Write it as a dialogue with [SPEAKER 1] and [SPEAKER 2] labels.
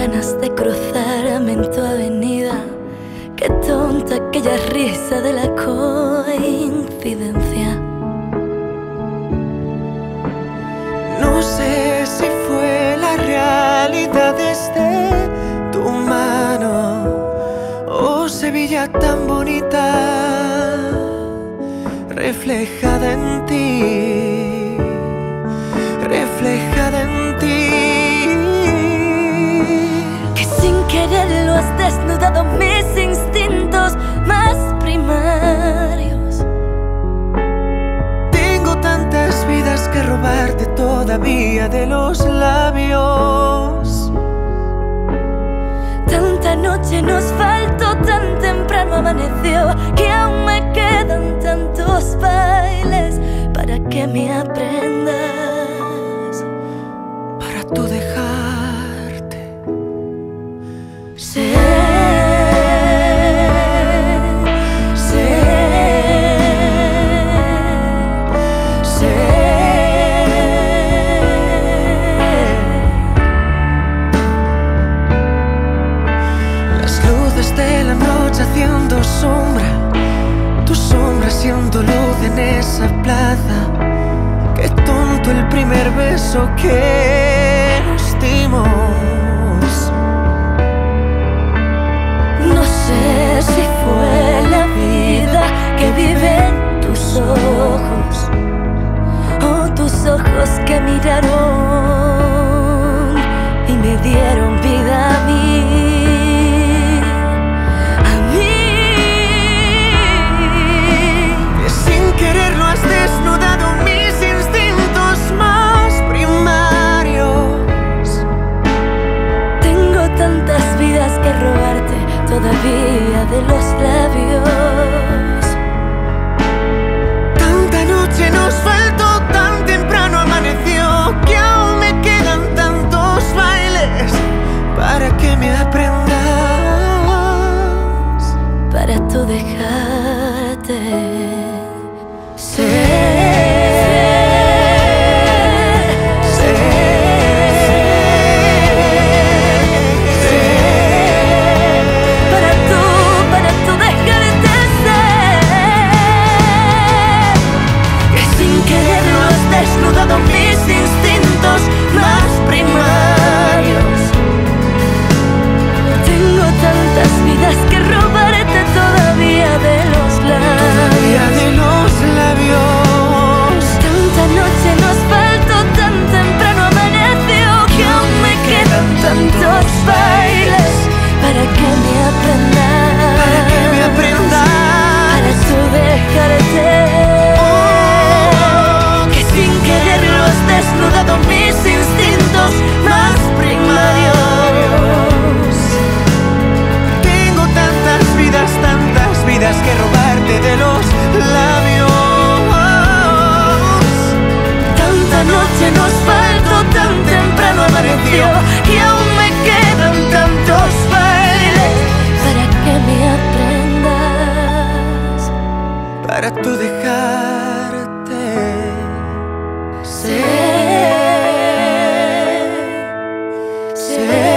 [SPEAKER 1] ganas de cruzarme en tu avenida. Qué tonta aquella risa de la coincidencia.
[SPEAKER 2] No sé si fue la realidad desde tu mano o Sevilla tan bonita reflejada en ti, reflejada en ti.
[SPEAKER 1] Que sin quererlo has desnudado mis instintos más primarios.
[SPEAKER 2] Tengo tantas vidas que robarte todavía de los labios.
[SPEAKER 1] Tanta noche nos faltó, tan temprano amaneció, que aún me quedan tantos bailes para que me aprendas,
[SPEAKER 2] Para tú dejarte.
[SPEAKER 1] sé
[SPEAKER 2] De la noche haciendo sombra, tu sombra siendo luz en esa plaza. Qué tonto el primer beso que nos dimos.
[SPEAKER 1] No sé si fue la vida que vive en tus ojos o tus ojos que miraron y me dieron vida a mí. Todavía de los labios.
[SPEAKER 2] Tanta noche nos faltó, tan temprano amaneció, que aún me quedan tantos bailes para que me aprendas,
[SPEAKER 1] para tú dejarte. Mis instintos más primarios. Tengo tantas vidas que robarte todavía de los labios.
[SPEAKER 2] Todavía de los labios.
[SPEAKER 1] Tanta noche nos faltó, tan temprano amaneció, que aún me quedan tantos bailes para que me aprendas,
[SPEAKER 2] para que me aprendas,
[SPEAKER 1] para tú dejarte. Desnudado mis instintos más primarios.
[SPEAKER 2] Tengo tantas vidas que robarte de los labios.
[SPEAKER 1] Tanta noche nos faltó, tan temprano amaneció, y aún me quedan tantos bailes para que me aprendas,
[SPEAKER 2] para tú dejarte.
[SPEAKER 1] sé